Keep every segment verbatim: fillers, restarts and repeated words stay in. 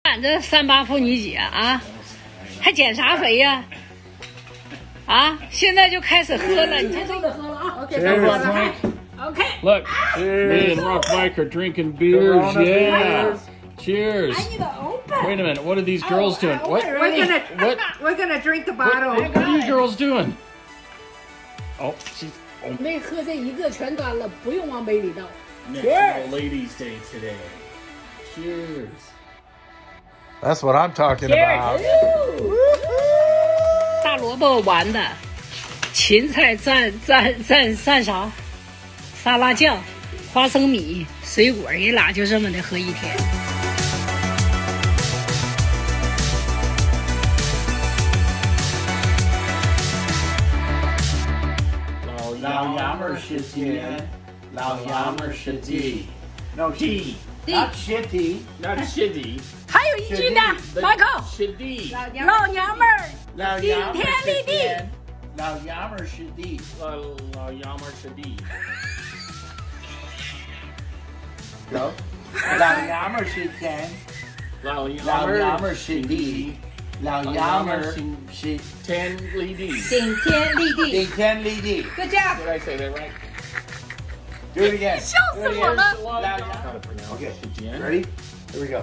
赶着三八妇女节啊，还减啥肥呀？啊，现在就开始喝了，你看这个喝了啊 ，OK， 喝了 ，OK。 Look, me and Rock Mike are drinking beers. Yeah. Cheers. I need to open. Wait a minute. What are these girls oh, doing? Oh, what? We're gonna what? We're gonna drink the bottle. What, what are you girls doing? Oh, she's. Oh. 没喝这一个全端了，不用往杯里倒。 National Ladies Day today. Cheers. That's what I'm talking about. 大萝卜丸的，芹菜蘸蘸蘸蘸啥？沙拉酱，花生米，水果，爷俩就这么的喝一天。 老爷们儿是天，老爷们儿是地。No D, not shitty, Not shitty. 还有一句呢 ，Michael， Shitty. 老娘们儿老爷们儿顶天立地。 老爷们儿是地。 老老爷们儿是地。 有。老爷们儿是天， 老爷老爷们儿是地。老爷们儿是天立地。 顶天立地。 顶天立地。 Good job. Did I say that right? Do it again. 笑死我了。 Okay. Ready? Here we go.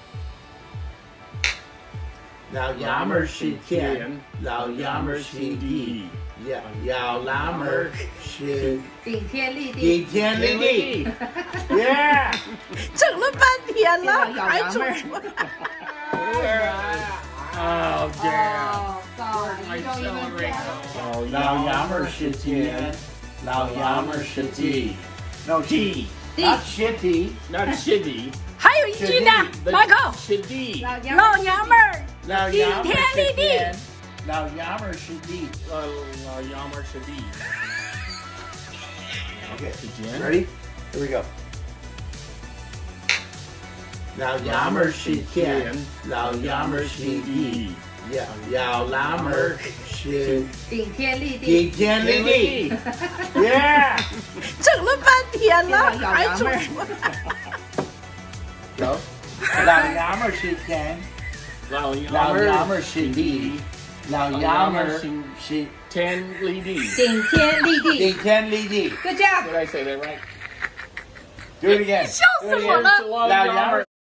老爷们儿是天，老爷们儿是地，老爷们儿是顶天立地。 顶天立地。Yeah. 整了半天了，还煮出来。 Oh, damn. Oh, God. My celery. 老爷们儿是天，老爷们儿是地。No D, not shitty, Not shitty. 还有一句呢 ，Michael， Shitty. 老娘们儿老爷们儿顶天立地。 老爷们儿是地。 老老爷们儿是地。 Okay. Again. Ready? Here we go. 老爷们儿是天，老爷们儿是地，老爷们儿是顶天立地。 顶天立地。Yeah. 整了半天了，还煮出来。 有。老爷们儿是天， 老爷老爷们儿们儿是地，老爷们儿是天立地。 顶天立地。 顶天立地。 Good job. Did I say that right? Do it again. 笑死我了。 老爷们儿。